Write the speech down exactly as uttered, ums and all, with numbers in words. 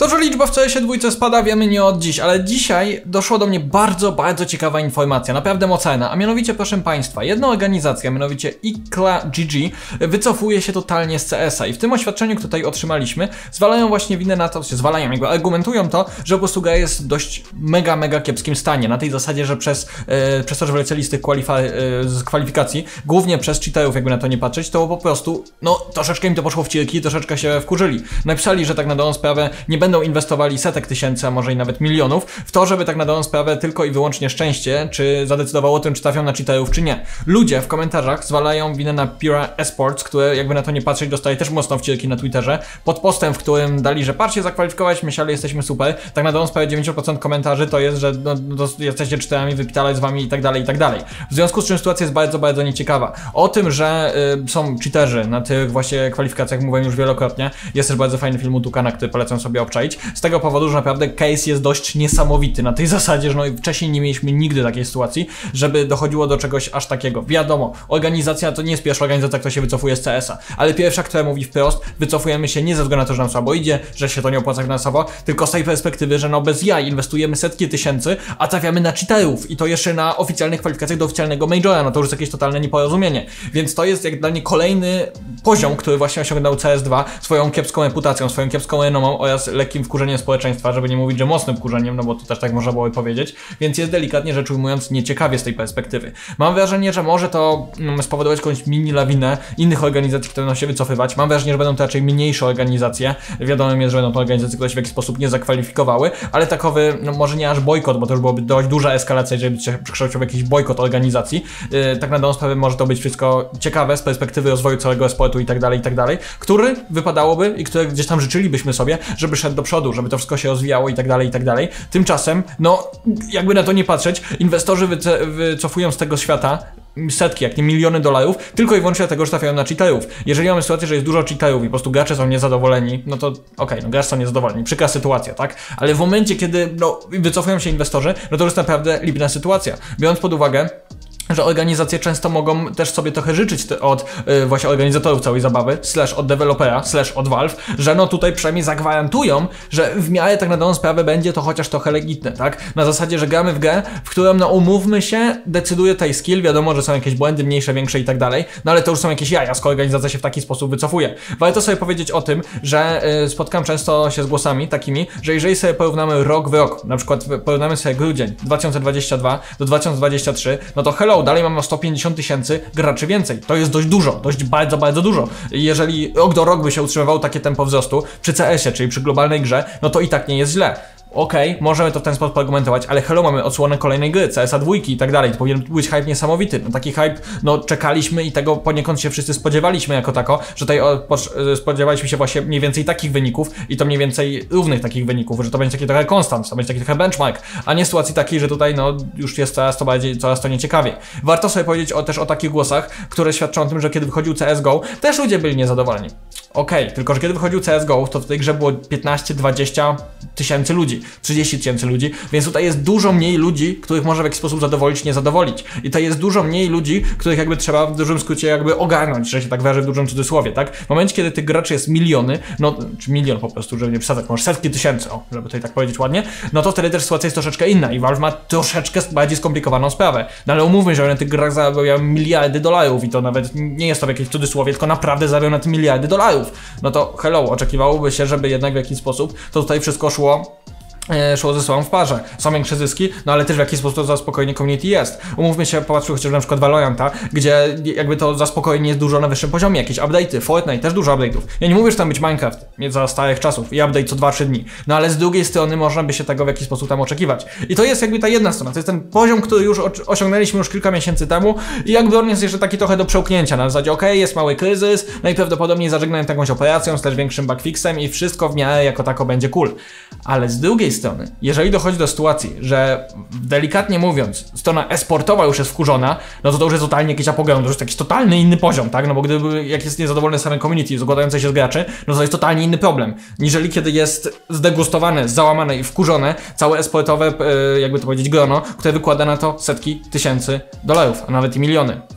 To, że liczba w C S dwa spada, wiemy nie od dziś, ale dzisiaj doszło do mnie bardzo, bardzo ciekawa informacja, naprawdę mocna, a mianowicie, proszę Państwa, jedna organizacja, mianowicie Ikla G G, wycofuje się totalnie z C S a i w tym oświadczeniu, które tutaj otrzymaliśmy, zwalają właśnie winę na to, się zwalają, jakby argumentują to, że po prostu gra jest w dość mega, mega kiepskim stanie, na tej zasadzie, że przez, e, przez to, że wylecieli z tych kwalifa e, z kwalifikacji, głównie przez cheaterów, jakby na to nie patrzeć, to po prostu, no, troszeczkę im to poszło w cielki, troszeczkę się wkurzyli. Napisali, że tak na dobrą sprawę nie będą inwestowali setek tysięcy, a może i nawet milionów w to, żeby tak na dobrą sprawę tylko i wyłącznie szczęście, czy zadecydowało o tym, czy trafią na cheaterów, czy nie. Ludzie w komentarzach zwalają winę na Pure Esports, które jakby na to nie patrzeć dostaje też mocno wcielki na Twitterze, pod postem, w którym dali, że patrzcie, zakwalifikować, myśleli, jesteśmy super. Tak na dobrą sprawę dziewięćdziesiąt procent komentarzy to jest, że no, no, jesteście cheaterami, wypitalać z wami i tak dalej, i tak dalej. W związku z czym sytuacja jest bardzo, bardzo nieciekawa. O tym, że y, są cheaterzy na tych właśnie kwalifikacjach mówiłem już wielokrotnie. Jest też bardzo fajny film u Tukana, który polecam sobie obczaić. Z tego powodu, że naprawdę case jest dość niesamowity. Na tej zasadzie, że no wcześniej nie mieliśmy nigdy takiej sytuacji, żeby dochodziło do czegoś aż takiego. Wiadomo, organizacja to nie jest pierwsza organizacja, która się wycofuje z C S a, ale pierwsza, która mówi wprost, wycofujemy się nie ze względu na to, że nam słabo idzie, że się to nie opłaca finansowo, tylko z tej perspektywy, że no bez jaj inwestujemy setki tysięcy, a trafiamy na cheaterów i to jeszcze na oficjalnych kwalifikacjach do oficjalnego majora, no to już jest jakieś totalne nieporozumienie. Więc to jest jak dla mnie kolejny poziom, który właśnie osiągnął C S dwa swoją kiepską reputacją, swoją kiepską renomą oraz lekkim wkurzeniem społeczeństwa, żeby nie mówić, że mocnym wkurzeniem, no bo to też tak można było powiedzieć, więc jest delikatnie rzecz ujmując nieciekawie z tej perspektywy. Mam wrażenie, że może to mm, spowodować jakąś mini lawinę innych organizacji, które będą się wycofywać. Mam wrażenie, że będą to raczej mniejsze organizacje. Wiadomo jest, że będą to organizacje, które się w jakiś sposób nie zakwalifikowały, ale takowy, no może nie aż bojkot, bo to już byłoby dość duża eskalacja, jeżeli by się przekształcił w jakiś bojkot organizacji. Yy, tak na dobrą sprawę może to być wszystko ciekawe z perspektywy rozwoju całego sportu i tak dalej, i tak dalej, który wypadałoby i które gdzieś tam życzylibyśmy sobie, żeby szedł do przodu, żeby to wszystko się rozwijało i tak dalej, i tak dalej. Tymczasem, no jakby na to nie patrzeć, inwestorzy wycofują z tego świata setki, jak nie miliony dolarów, tylko i wyłącznie dlatego, że trafiają na cheaterów. Jeżeli mamy sytuację, że jest dużo cheaterów i po prostu gracze są niezadowoleni, no to okej, okay, no gracze są niezadowoleni, przykra sytuacja, tak? Ale w momencie, kiedy no, wycofują się inwestorzy, no to już jest naprawdę lipna sytuacja. Biorąc pod uwagę, że organizacje często mogą też sobie trochę życzyć od yy, właśnie organizatorów całej zabawy, slash od dewelopera, slash od Valve, że no tutaj przynajmniej zagwarantują, że w miarę tak na dobrą sprawę będzie to chociaż trochę legitne, tak? Na zasadzie, że gramy w grę, w którą no umówmy się, decyduje tutaj skill, wiadomo, że są jakieś błędy mniejsze, większe i tak dalej, no ale to już są jakieś jaja, skoro organizacja się w taki sposób wycofuje. Warto sobie powiedzieć o tym, że yy, spotkam często się z głosami takimi, że jeżeli sobie porównamy rok w rok, na przykład porównamy sobie grudzień dwa tysiące dwudziesty drugi do dwa tysiące dwudziestego trzeciego, no to hello, dalej mamy sto pięćdziesiąt tysięcy graczy więcej. To jest dość dużo, dość bardzo, bardzo dużo. Jeżeli rok do roku by się utrzymywało takie tempo wzrostu przy C S ie, czyli przy globalnej grze, no to i tak nie jest źle. Okej, okay, możemy to w ten sposób argumentować, ale hello, mamy odsłonę kolejnej gry, C S a dwa i tak dalej, to powinien być hype niesamowity. No taki hype, no czekaliśmy i tego poniekąd się wszyscy spodziewaliśmy jako tako, że tutaj o, po, spodziewaliśmy się właśnie mniej więcej takich wyników i to mniej więcej równych takich wyników, że to będzie taki trochę konstant, to będzie taki trochę benchmark, a nie sytuacji takiej, że tutaj no już jest coraz to bardziej, coraz to nieciekawie. Warto sobie powiedzieć o, też o takich głosach, które świadczą o tym, że kiedy wychodził C S G O, też ludzie byli niezadowoleni. Okej, okay, tylko że kiedy wychodził C S G O, to w tej grze było piętnaście dwadzieścia tysięcy ludzi, trzydzieści tysięcy ludzi, więc tutaj jest dużo mniej ludzi, których można w jakiś sposób zadowolić, nie zadowolić. I to jest dużo mniej ludzi, których jakby trzeba w dużym skrócie jakby ogarnąć, że się tak wyrażę w dużym cudzysłowie, tak? W momencie, kiedy tych graczy jest miliony, no, czy milion po prostu, żeby nie przesadzać, może setki tysięcy, o, żeby tutaj tak powiedzieć ładnie, no to wtedy też sytuacja jest troszeczkę inna i Valve ma troszeczkę bardziej skomplikowaną sprawę. No ale umówmy, że na tych grach zarabiają miliardy dolarów i to nawet nie jest to w jakiejś cudzysłowie, tylko naprawdę zarabiają na tym miliardy dolarów. No to hello, oczekiwałoby się, żeby jednak w jakiś sposób to tutaj wszystko szło szło ze sobą w parze. Są większe zyski, no ale też w jakiś sposób to zaspokojenie community jest. Umówmy się, popatrzmy chociażby na przykład Valoranta, gdzie jakby to zaspokojenie jest dużo na wyższym poziomie, jakieś update'y, Fortnite, też dużo update'ów. Ja nie mówię, że tam być Minecraft, za starych czasów i update co dwa trzy dni, no ale z drugiej strony można by się tego w jakiś sposób tam oczekiwać. I to jest jakby ta jedna strona, to jest ten poziom, który już osiągnęliśmy już kilka miesięcy temu i jakby on jest jeszcze taki trochę do przełknięcia, na zasadzie okej, okay, jest mały kryzys, najprawdopodobniej zażegnałem jakąś operacją z też większym bugfixem i wszystko w miarę jako tako będzie cool. Ale z drugiej strony, jeżeli dochodzi do sytuacji, że delikatnie mówiąc, strona e-sportowa już jest wkurzona, no to to już jest totalnie jakiś apogeum, to już jest jakiś totalny inny poziom, tak? No bo gdyby, jak jest niezadowolony stanie community, zakładające się z graczy, no to jest totalnie inny problem. Niżeli kiedy jest zdegustowane, załamane i wkurzone całe e-sportowe, jakby to powiedzieć, grono, które wykłada na to setki tysięcy dolarów, a nawet i miliony.